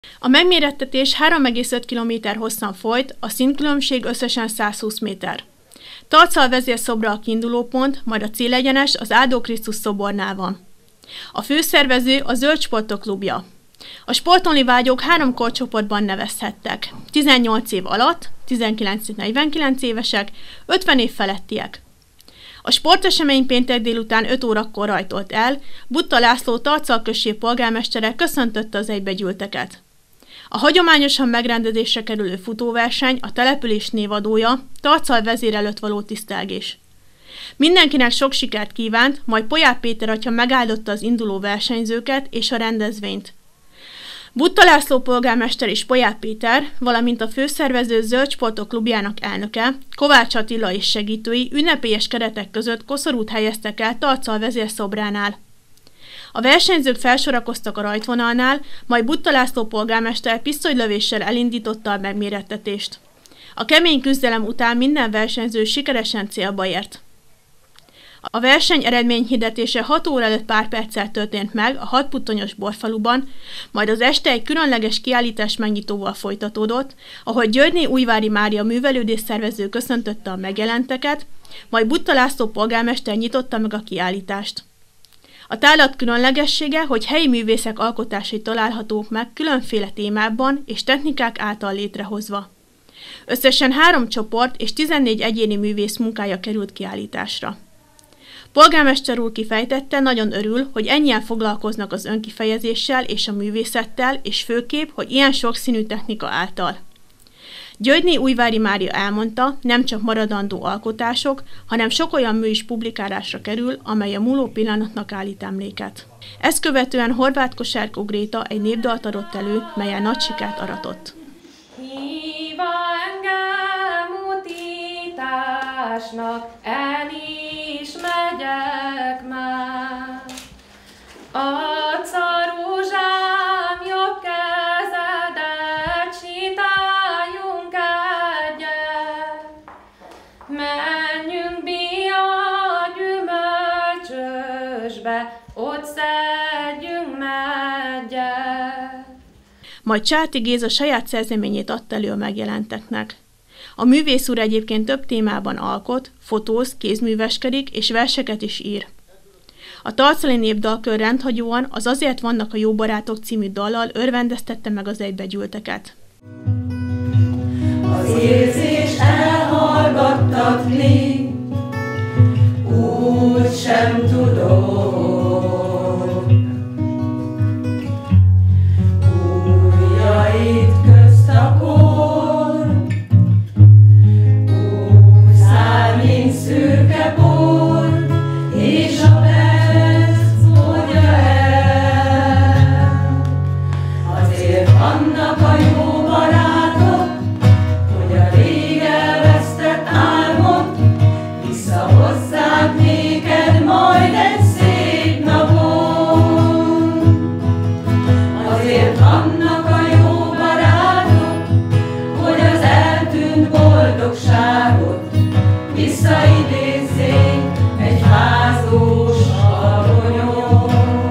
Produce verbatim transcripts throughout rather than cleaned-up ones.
A megmérettetés három egész öt kilométer hosszan folyt, a szintkülönbség összesen száz húsz méter. Tarcal vezérszobra a kiindulópont, majd a célegyenes az Áldó Krisztus szobornál van. A főszervező a Zöld Sportok Klubja. A sportolni vágyók három korcsoportban nevezhettek. tizennyolc év alatt, tizenkilenc-negyvenkilenc évesek, ötven év felettiek. A sportesemény péntek délután öt órakor rajtolt el, Butta László Tarcal község polgármestere köszöntötte az egybegyűlteket. A hagyományosan megrendezésre kerülő futóverseny a település névadója, Tarcal vezér előtt való tisztelgés. Mindenkinek sok sikert kívánt, majd Polyák Péter atya megáldotta az induló versenyzőket és a rendezvényt. Butta László polgármester és Polyák Péter, valamint a főszervező Zöld Sportok Klubjának elnöke, Kovács Attila és segítői ünnepélyes keretek között koszorút helyeztek el Tarcal vezérszobránál. A versenyzők felsorakoztak a rajtvonalnál, majd Butta László polgármester pisztolylövéssel elindította a megmérettetést. A kemény küzdelem után minden versenyző sikeresen célba ért. A verseny eredményhirdetése hat óra előtt pár perccel történt meg a Hatputtonyos borfaluban, majd az este egy különleges kiállítás megnyitóval folytatódott, ahol Györgyné Újvári Mária művelődésszervező köszöntötte a megjelenteket, majd Butta László polgármester nyitotta meg a kiállítást. A tárlat különlegessége, hogy helyi művészek alkotásai találhatók meg különféle témában és technikák által létrehozva. Összesen három csoport és tizennégy egyéni művész munkája került kiállításra. Polgármester úr kifejtette, nagyon örül, hogy ennyien foglalkoznak az önkifejezéssel és a művészettel, és főképp, hogy ilyen sokszínű technika által. Györgyné Újvári Mária elmondta, nem csak maradandó alkotások, hanem sok olyan mű is publikálásra kerül, amely a múló pillanatnak állít emléket. Ezt követően Horváth Kosárkó Gréta egy népdalt adott elő, melyen nagy sikert aratott. Híva engem utításnak, el is megyek már. Adsz a rózsám jobb kezedet, sétáljunk egyet. Menjünk Bia gyümölcsösbe, ott szedjünk meggyet. Majd Csáti Géza saját szerzeményét adta elő a megjelenteknek. A művész úr egyébként több témában alkot, fotóz, kézműveskedik és verseket is ír. A tarcali népdalkör rendhagyóan az Azért vannak a jó barátok című dallal örvendeztette meg az egybegyűlteket. Az érzés elhallgattatni, úgy sem tudok. Ujjait közt a kor, úgy száll, mint szürke por, és a perc mondja el. Azért vannak a jó barátok, hogy a rég elvesztett álmot visszahozzák néked majd egy szép napon. Azért vannak a jó barátok, hogy az eltűnt boldogságot visszaidézzék egy fázós aronyon.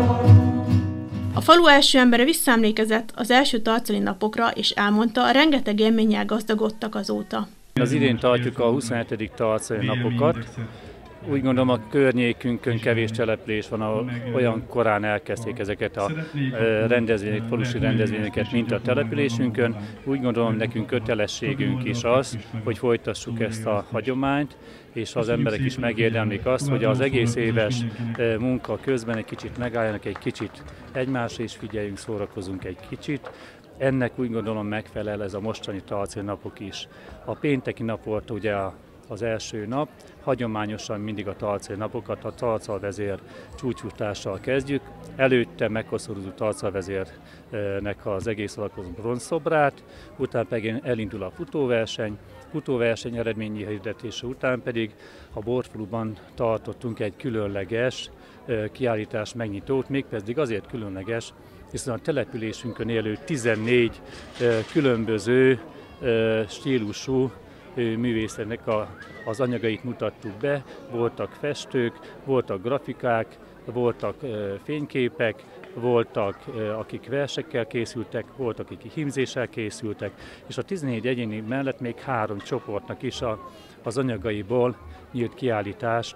A falu első embere visszaemlékezett az első tarcali napokra, és elmondta, a rengeteg élménnyel gazdagodtak azóta. Az idén tartjuk a huszonhetedik tarcali napokat. Úgy gondolom, a környékünkön kevés település van, ahol olyan korán elkezdték ezeket a rendezvényeket, falusi rendezvényeket, mint a településünkön. Úgy gondolom, nekünk kötelességünk is az, hogy folytassuk ezt a hagyományt, és az emberek is megérdemlik azt, hogy az egész éves munka közben egy kicsit megálljanak, egy kicsit egymásra is figyeljünk, szórakozunk egy kicsit. Ennek úgy gondolom megfelel ez a mostani tarcali napok is. A pénteki nap volt ugye az első nap, hagyományosan mindig a tarcali napokat a Tarcal vezér csúcsfutással kezdjük. Előtte megkoszorúzó Tarcal vezérnek az egész alakú bronzszobrát, utána pedig elindul a futóverseny, futóverseny eredményi hirdetése után pedig a Borfaluban tartottunk egy különleges kiállítás megnyitót, mégpedig azért különleges, hiszen a településünkön élő tizennégy különböző stílusú művészetnek a, az anyagait mutattuk be. Voltak festők, voltak grafikák, voltak fényképek, voltak, akik versekkel készültek, voltak, akik hímzéssel készültek, és a tizennégy egyéni mellett még három csoportnak is a, az anyagaiból nyílt kiállítást,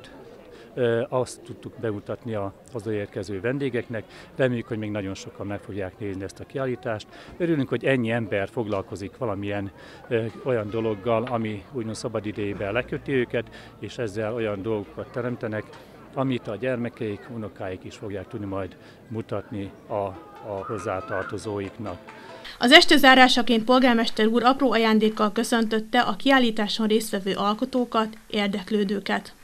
azt tudtuk bemutatni az érkező vendégeknek. Reméljük, hogy még nagyon sokan meg fogják nézni ezt a kiállítást. Örülünk, hogy ennyi ember foglalkozik valamilyen ö, olyan dologgal, ami úgymond szabadidejében leköti őket, és ezzel olyan dolgokat teremtenek, amit a gyermekeik, unokáik is fogják tudni majd mutatni a, a hozzátartozóiknak. Az este zárásaként polgármester úr apró ajándékkal köszöntötte a kiállításon résztvevő alkotókat, érdeklődőket.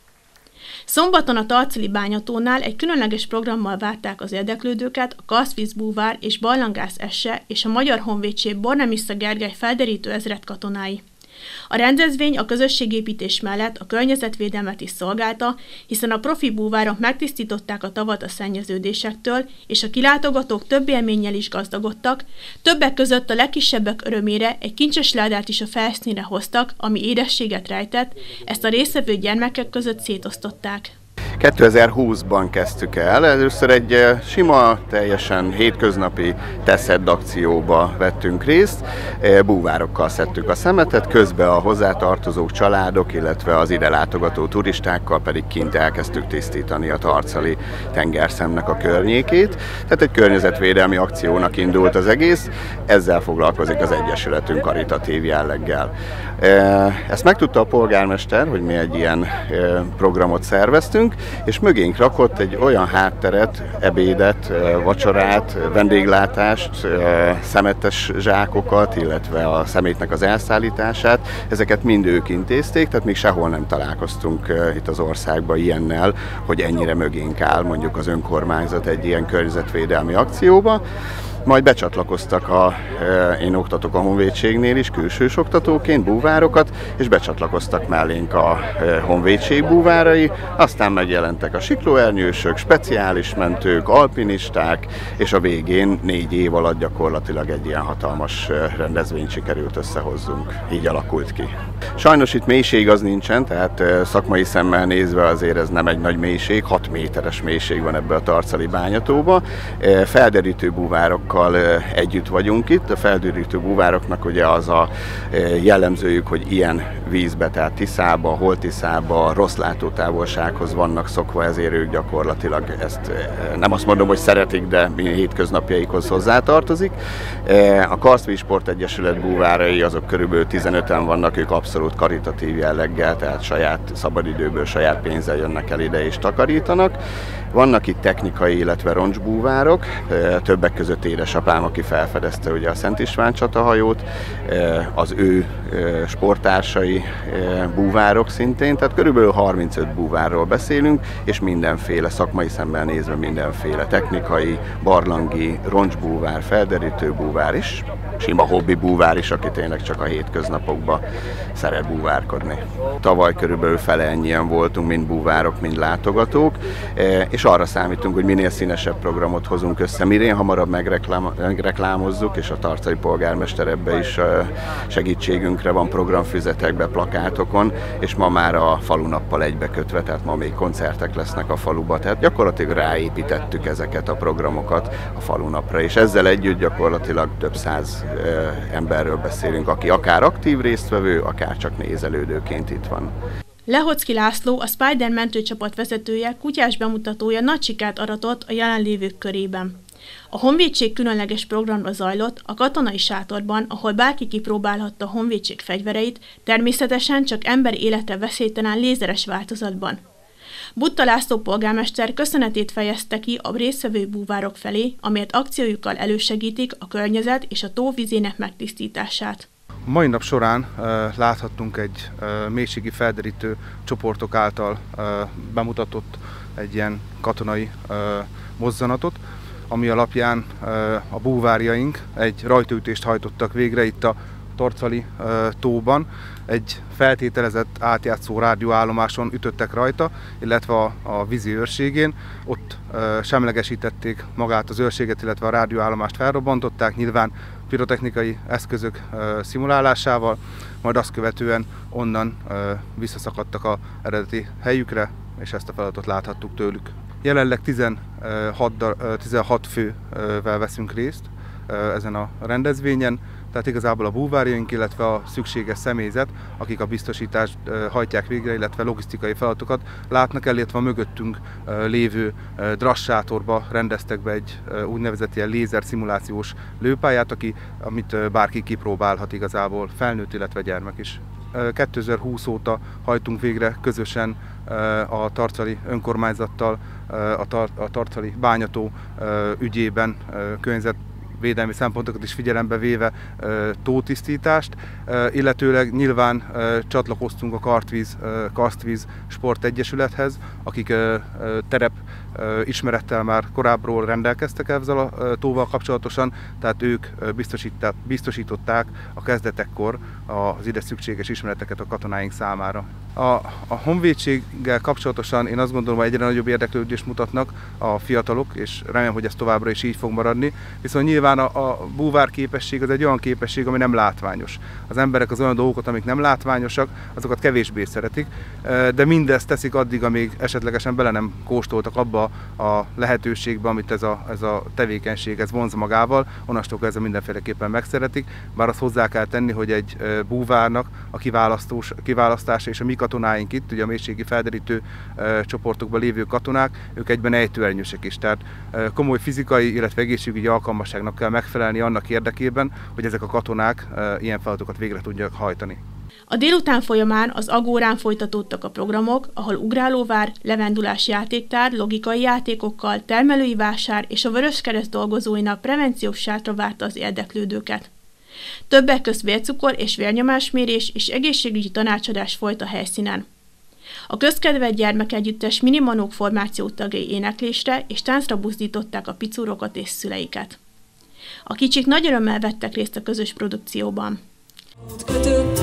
Szombaton a Tarcali bányatónál egy különleges programmal várták az érdeklődőket a Karsztvíz búvár és Barlangász Esse és a Magyar Honvédség Bornemisza Gergely felderítő ezredkatonái. A rendezvény a közösségépítés mellett a környezetvédelmet is szolgálta, hiszen a profi búvárok megtisztították a tavat a szennyeződésektől, és a kilátogatók több élménnyel is gazdagodtak, többek között a legkisebbek örömére egy kincses ládát is a felszínre hoztak, ami édességet rejtett, ezt a résztvevő gyermekek között szétosztották. kétezer-húszban kezdtük el. Először egy sima, teljesen hétköznapi teszed akcióba vettünk részt. Búvárokkal szedtük a szemetet, közben a hozzátartozók, családok, illetve az ide látogató turistákkal pedig kint elkezdtük tisztítani a tarcali tengerszemnek a környékét. Tehát egy környezetvédelmi akciónak indult az egész, ezzel foglalkozik az Egyesületünk karitatív jelleggel. Ezt megtudta a polgármester, hogy mi egy ilyen programot szerveztünk, és mögénk rakott egy olyan hátteret, ebédet, vacsorát, vendéglátást, szemetes zsákokat, illetve a szemétnek az elszállítását. Ezeket mind ők intézték, tehát még sehol nem találkoztunk itt az országban ilyennel, hogy ennyire mögénk áll mondjuk az önkormányzat egy ilyen környezetvédelmi akcióba. Majd becsatlakoztak, a, én oktatok a Honvédségnél is, külsős oktatóként búvárokat, és becsatlakoztak mellénk a Honvédség búvárai, aztán megjelentek a siklóernyősök, speciális mentők, alpinisták, és a végén négy év alatt gyakorlatilag egy ilyen hatalmas rendezvényt sikerült összehozzunk. Így alakult ki. Sajnos itt mélység az nincsen, tehát szakmai szemmel nézve azért ez nem egy nagy mélység, hat méteres mélység van ebbe a tarcali bányatóba. Felderítő búvárokkal együtt vagyunk itt. A felderítő búvároknak ugye az a jellemzőjük, hogy ilyen vízbe, tehát Tiszába, Holtiszába, rossz látótávolsághoz vannak szokva, ezért ők gyakorlatilag ezt nem azt mondom, hogy szeretik, de hétköznapjaikhoz hozzátartozik. A Karsztvíz Sportegyesület búvárai azok körülbelül tizenöten vannak, ők abszolút karitatív jelleggel, tehát saját szabadidőből, saját pénzzel jönnek el ide és takarítanak. Vannak itt technikai, illetve roncsbúvárok, többek között édesapám, aki felfedezte ugye a Szent István csatahajót, az ő sporttársai búvárok szintén, tehát körülbelül harmincöt búvárról beszélünk, és mindenféle, szakmai szemben nézve mindenféle technikai, barlangi, roncsbúvár, felderítő búvár is, sima hobbi búvár is, aki tényleg csak a hétköznapokban szeret búvárkodni. Tavaly körülbelül fele ennyien voltunk, mind búvárok, mind látogatók, és arra számítunk, hogy minél színesebb programot hozunk össze, minél hamarabb megreklám, megreklámozzuk, és a tarcali polgármester ebbe is segítségünkre van programfüzetekbe, plakátokon, és ma már a falunappal egybekötve, tehát ma még koncertek lesznek a faluba, tehát gyakorlatilag ráépítettük ezeket a programokat a falunapra, és ezzel együtt gyakorlatilag több száz emberről beszélünk, aki akár aktív résztvevő, akár csak nézelődőként itt van. Lehocki László, a Spider mentőcsapat vezetője, kutyás bemutatója nagy sikert aratott a jelenlévők körében. A Honvédség különleges programra zajlott a katonai sátorban, ahol bárki kipróbálhatta a Honvédség fegyvereit, természetesen csak ember élete veszélytelen lézeres változatban. Butta László polgármester köszönetét fejezte ki a résztvevő búvárok felé, amelyet akciójukkal elősegítik a környezet és a tó vizének megtisztítását. A mai nap során uh, láthattunk egy uh, mélységi felderítő csoportok által uh, bemutatott egy ilyen katonai uh, mozzanatot, ami alapján uh, a búvárjaink egy rajtaütést hajtottak végre itt a Tarcali uh, tóban. Egy feltételezett átjátszó rádióállomáson ütöttek rajta, illetve a, a vízi őrségén. Ott uh, semlegesítették magát az őrséget, illetve a rádióállomást felrobbantották, nyilván pirotechnikai eszközök uh, szimulálásával, majd azt követően onnan uh, visszaszakadtak az eredeti helyükre, és ezt a feladatot láthattuk tőlük. Jelenleg tizenhat fővel veszünk részt ezen a rendezvényen, tehát igazából a búvárjaink, illetve a szükséges személyzet, akik a biztosítást hajtják végre, illetve logisztikai feladatokat látnak el, illetve a mögöttünk lévő drassátorba rendeztek be egy úgynevezett ilyen lézer szimulációs lőpályát, aki, amit bárki kipróbálhat igazából, felnőtt, illetve gyermek is. kétezer-húsz óta hajtunk végre közösen a tarcali önkormányzattal a, tar a tarcali bányató ügyében környezetvédelmi szempontokat is figyelembe véve tótisztítást, illetőleg nyilván csatlakoztunk a Kartvíz, Karstvíz Sportegyesülethez, akik terep ismerettel már korábbról rendelkeztek ezzel a tóval kapcsolatosan, tehát ők biztosították a kezdetekkor az ide szükséges ismereteket a katonáink számára. A, a honvédséggel kapcsolatosan én azt gondolom, hogy egyre nagyobb érdeklődést mutatnak a fiatalok, és remélem, hogy ez továbbra is így fog maradni. Viszont nyilván a, a búvár képesség az egy olyan képesség, ami nem látványos. Az emberek az olyan dolgokat, amik nem látványosak, azokat kevésbé szeretik, de mindezt teszik addig, amíg esetlegesen bele nem kóstoltak abba a lehetőségbe, amit ez a, ez a tevékenység ez vonz magával, onnastól kezdve mindenféleképpen megszeretik, bár azt hozzá kell tenni, hogy egy búvárnak a kiválasztása és a mi katonáink itt, ugye a mélységi felderítő csoportokban lévő katonák, ők egyben ejtőernyősek is, tehát komoly fizikai, illetve egészségügyi alkalmasságnak kell megfelelni annak érdekében, hogy ezek a katonák ilyen feladatokat végre tudják hajtani. A délután folyamán az Agórán folytatódtak a programok, ahol ugrálóvár, levendulás játéktár, logikai játékokkal, termelői vásár és a Vöröskereszt dolgozóinak prevenciós sátra várta az érdeklődőket. Többek közt vércukor és vérnyomásmérés és egészségügyi tanácsadás folyt a helyszínen. A közkedvelt gyermekegyüttes Minimanók formáció tagjai éneklésre és táncra buzdították a picúrokat és szüleiket. A kicsik nagy örömmel vettek részt a közös produkcióban. Kötött,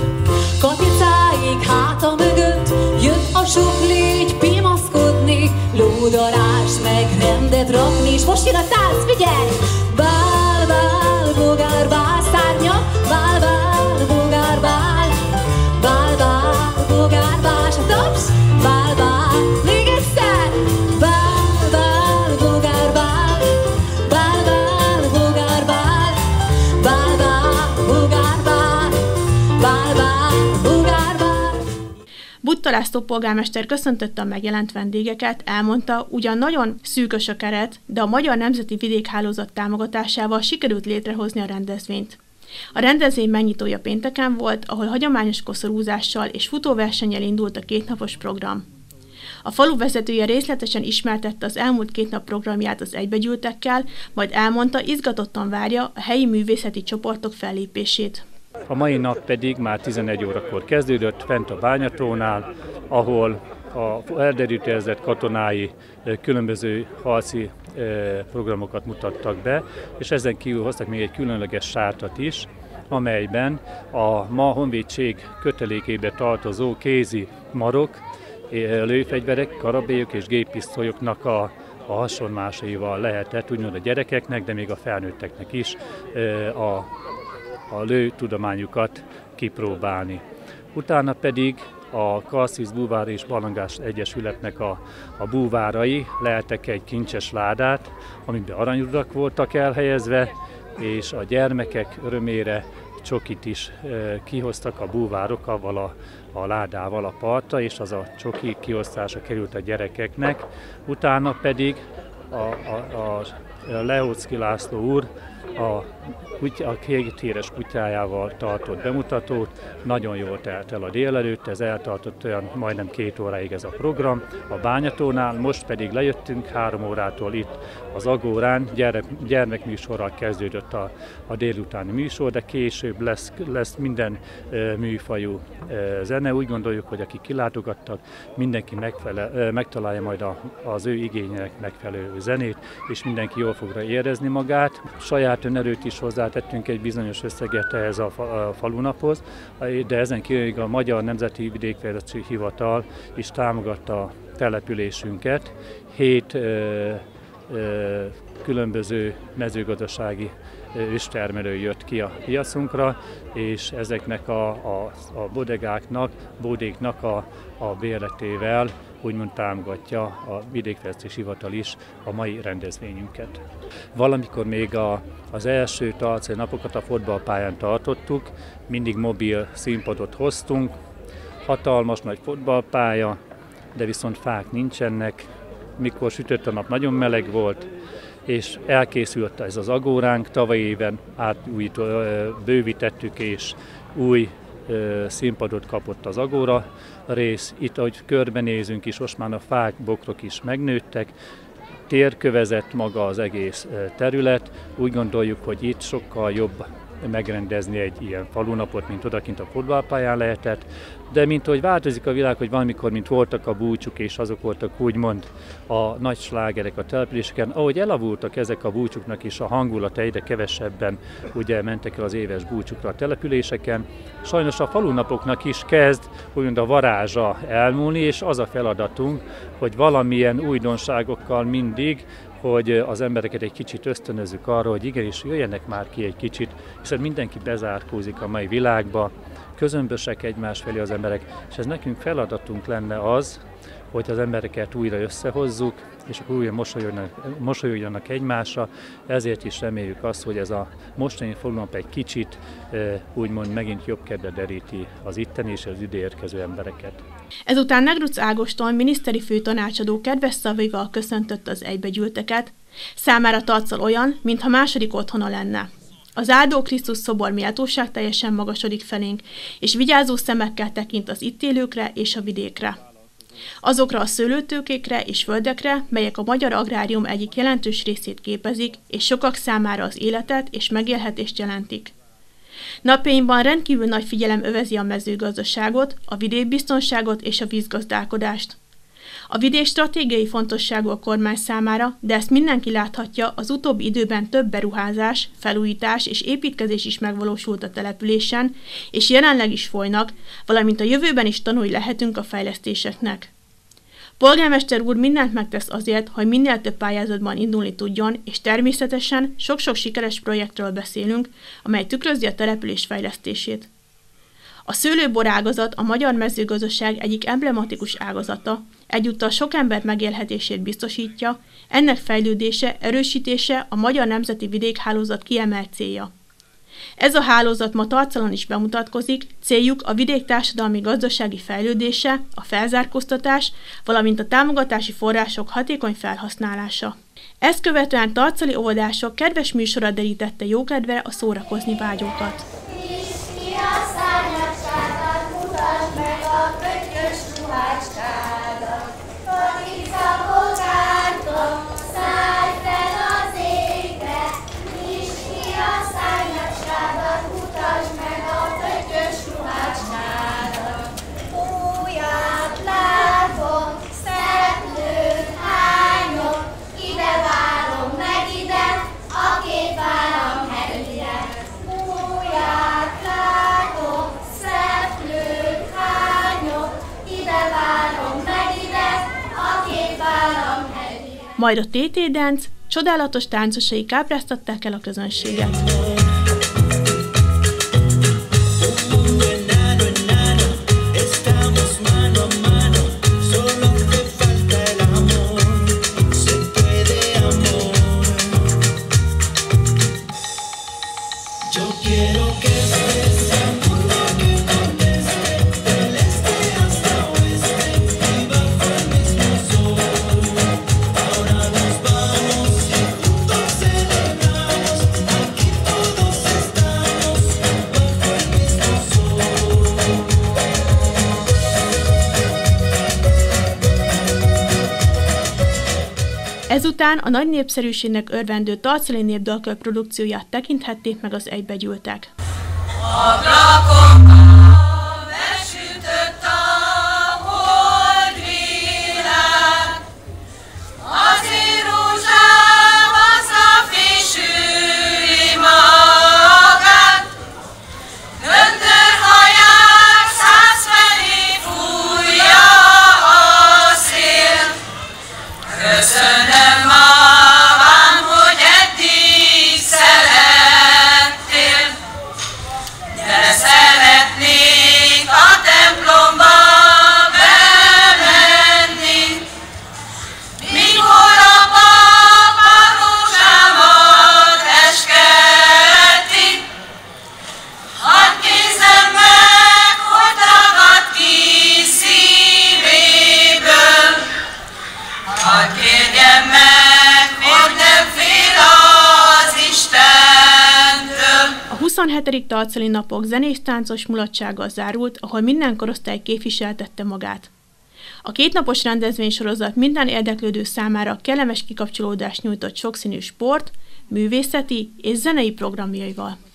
katicáig háta mögött, jött a sok légy pimaszkodni, lódarás meg rendet rakni, és most jön a tánc, figyelj! Bál, bál, bogár, bál, szárnya, bál, bál, bogár, bál, bál, bál, bogár, bál, s a taps, bál, bál, még egyszer, bál, bál, bogár, bál, bál, bál, bogár, bál, bál, bál, bogár, bál, bál, bál, bogár, bál. Butta László polgármester köszöntötte a megjelent vendégeket, elmondta, ugyan nagyon szűkös a keret, de a Magyar Nemzeti Vidékhálózat támogatásával sikerült létrehozni a rendezvényt. A rendezvény megnyitója pénteken volt, ahol hagyományos koszorúzással és futóversennyel indult a kétnapos program. A falu vezetője részletesen ismertette az elmúlt két nap programját az egybegyűltekkel, majd elmondta, izgatottan várja a helyi művészeti csoportok fellépését. A mai nap pedig már tizenegy órakor kezdődött fent a bányatónál, ahol a elderített katonái különböző harci programokat mutattak be, és ezen kívül hoztak még egy különleges sátrat is, amelyben a ma honvédség kötelékébe tartozó kézi marok, lőfegyverek, karabélyok és géppisztolyoknak a, a hasonlásaival lehetett úgymond a gyerekeknek, de még a felnőtteknek is a, a lőtudományukat kipróbálni. Utána pedig a Karstvíz Búvár és Barlangás Egyesületnek a, a búvárai lehettek egy kincses ládát, amiben aranyrudak voltak elhelyezve, és a gyermekek örömére csokit is e, kihoztak a búvárok avval a, a ládával a partra, és az a csoki kiosztása került a gyerekeknek. Utána pedig a, a, a Leóczky László úr a, a kéthéres kutyájával tartott bemutatót. Nagyon jól telt el a délelőtt, ez eltartott olyan majdnem két óráig ez a program a bányatónál, most pedig lejöttünk három órától itt az Agórán, gyermek, gyermekműsorral kezdődött a, a délutáni műsor, de később lesz, lesz minden e, műfajú e, zene. Úgy gondoljuk, hogy akik kilátogattak, mindenki megfele, e, megtalálja majd a, az ő igénynek megfelelő zenét, és mindenki jól fogra érezni magát. Saját önerőt is hozzátettünk egy bizonyos összeget ehhez a, fa, a falunaphoz, de ezen kívül a Magyar Nemzeti Vidékfejlesztési Hivatal is támogatta a településünket. Hét ö, ö, különböző mezőgazdasági őstermelő jött ki a piacunkra, és ezeknek a, a, a bodegáknak, bodéknak a, a bérletével úgymond támogatja a Vidékfejlesztési Hivatal is a mai rendezvényünket. Valamikor még a, az első talcai napokat a fotballpályán tartottuk, mindig mobil színpadot hoztunk, hatalmas nagy fotballpálya, de viszont fák nincsenek, mikor sütött a nap, nagyon meleg volt, és elkészült ez az agóránk, tavaly éven átújító, bővítettük, és új színpadot kapott az agóra rész. Itt, ahogy körbenézünk is, most már a fák, bokrok is megnőttek, térkövezett maga az egész terület. Úgy gondoljuk, hogy itt sokkal jobb megrendezni egy ilyen falunapot, mint odakint a fotballpályán lehetett, de mint hogy változik a világ, hogy valamikor, mint voltak a búcsúk, és azok voltak úgymond a nagy slágerek a településeken, ahogy elavultak ezek a búcsúknak is a hangulata, egyre kevesebben ugye mentek el az éves búcsúkra a településeken. Sajnos a falunapoknak is kezd úgymond a varázsa elmúlni, és az a feladatunk, hogy valamilyen újdonságokkal mindig, hogy az embereket egy kicsit ösztönözzük arra, hogy igenis jöjjenek már ki egy kicsit, hiszen mindenki bezárkózik a mai világba, közömbösek egymás felé az emberek, és ez nekünk feladatunk lenne az, hogy az embereket újra összehozzuk, és akkor újra mosolyogjanak, mosolyogjanak egymásra, ezért is reméljük azt, hogy ez a mostani falunap egy kicsit úgymond megint jobb kedve deríti az itteni és az ide érkező embereket. Ezután Negruc Ágoston miniszteri főtanácsadó kedves szavaival köszöntött az egybegyűlteket, számára Tarcal olyan, mintha második otthona lenne. Az áldó Krisztus szobor méltóság teljesen magasodik felénk, és vigyázó szemekkel tekint az itt élőkre és a vidékre. Azokra a szőlőtőkékre és földekre, melyek a magyar agrárium egyik jelentős részét képezik, és sokak számára az életet és megélhetést jelentik. Napjainkban rendkívül nagy figyelem övezi a mezőgazdaságot, a vidékbiztonságot és a vízgazdálkodást. A vidék stratégiai fontosságú a kormány számára, de ezt mindenki láthatja, az utóbbi időben több beruházás, felújítás és építkezés is megvalósult a településen, és jelenleg is folynak, valamint a jövőben is tanulni lehetünk a fejlesztéseknek. Polgármester úr mindent megtesz azért, hogy minél több pályázatban indulni tudjon, és természetesen sok-sok sikeres projektről beszélünk, amely tükrözi a település fejlesztését. A szőlőbor ágazat a magyar mezőgazdaság egyik emblematikus ágazata, egyúttal sok ember megélhetését biztosítja, ennek fejlődése, erősítése a Magyar Nemzeti Vidékhálózat kiemelt célja. Ez a hálózat ma Tarcalon is bemutatkozik, céljuk a vidék társadalmi gazdasági fejlődése, a felzárkóztatás, valamint a támogatási források hatékony felhasználása. Ezt követően tarcali óvodások kedves műsora derítette jókedvre a szórakozni vágyókat. Majd a té té-dánc csodálatos táncosai kápráztatták el a közönséget. Ezután a nagy népszerűségnek örvendő tarcali népdalkör produkcióját tekinthették meg az egybegyűltek. Szeretnél huszonhetedik Talcali napok zenés-táncos mulatsággal zárult, ahol minden korosztály képviseltette magát. A kétnapos rendezvénysorozat minden érdeklődő számára kellemes kikapcsolódást nyújtott sokszínű sport, művészeti és zenei programjaival.